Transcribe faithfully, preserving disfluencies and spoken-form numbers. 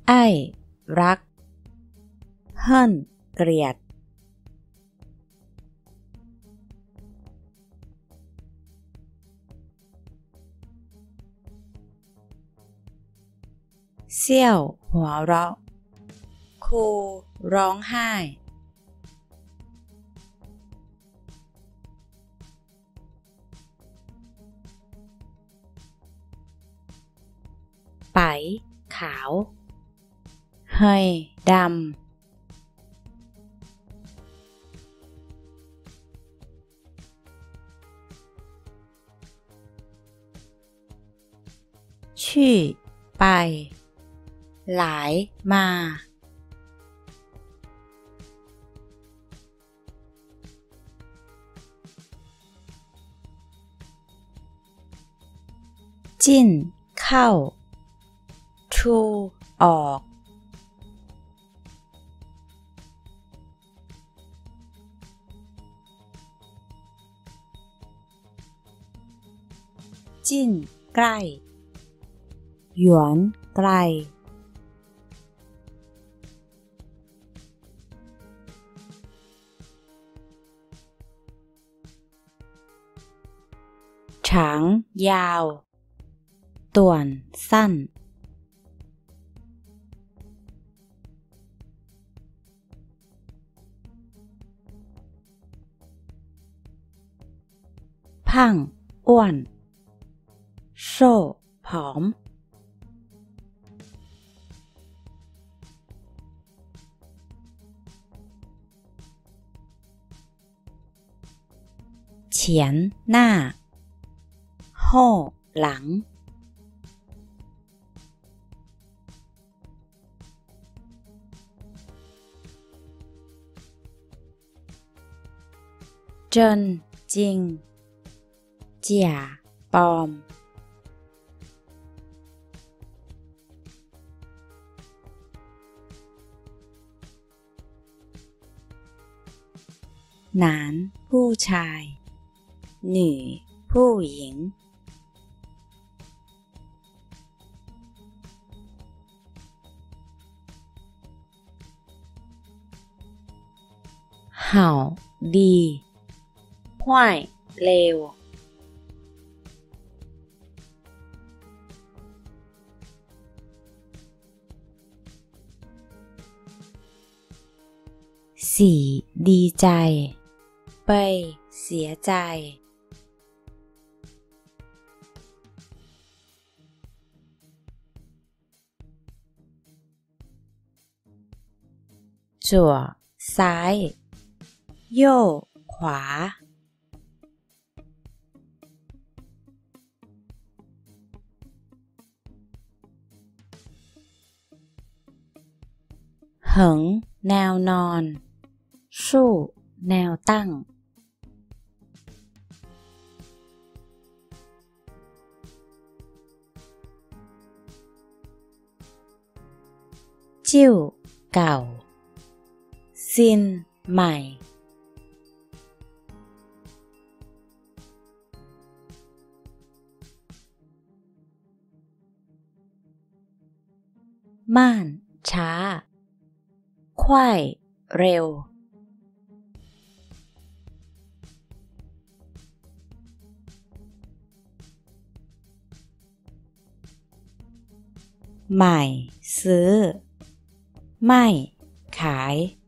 ไอ้รักเฮิ่นเกลียดเซี่ยวหัวเราะครูร้องไห้ไปขาวเฮยดำชี่ไปหลายมาจิ้นเข้าทูออกจิ้นใกล้หยวนไกลฉางยาวต่วนสั้นพังอ้วนโซ่ผอมเฉียนหน้าโห่หลังเจินจริงเจียปลอมหนานผู้ชายหนี่ผู้หญิงเห่าดีห้วยเลวสี่ดีใจไปเสียใจจั่วซ้ายโย่ขวาเหิงแนวนอนสู้แนวตั้งจิ้วเก่าซินใหม่ม่านช้าควายเร็วใหม่ซื้อไม่ขาย